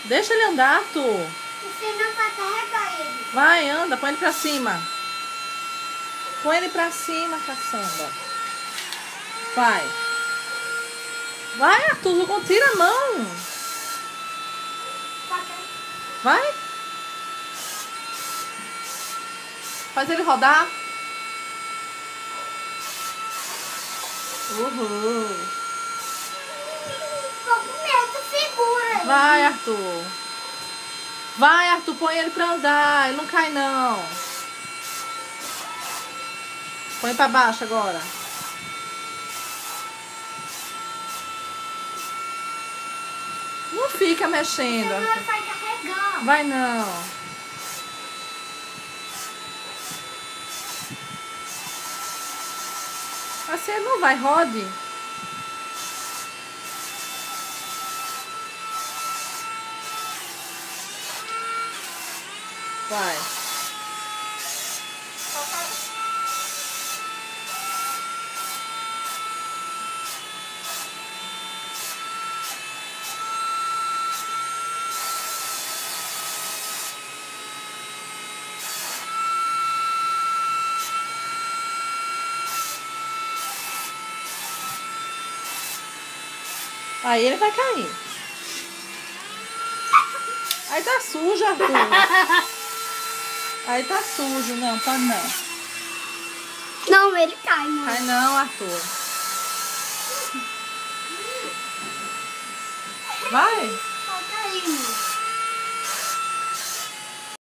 Deixa ele andar, Arthur. Você não vai carregar ele. Vai, anda, põe ele pra cima. Põe ele pra cima, caçamba. Vai. Vai, Arthur, não tira a mão. Vai. Faz ele rodar. Uhul. Tô com medo, segura ele. Vai, Arthur. Vai, Arthur, põe ele pra andar. Ele não cai, não. Põe pra baixo agora. Não fica mexendo. Você não vai carregar. Vai, não. Assim não vai, rode. Vai. Aí ele vai cair. Aí tá sujo, Arthur. Aí tá sujo. Não, pode não. Não, ele cai, mãe. Cai não, Arthur. Vai. Tá caindo.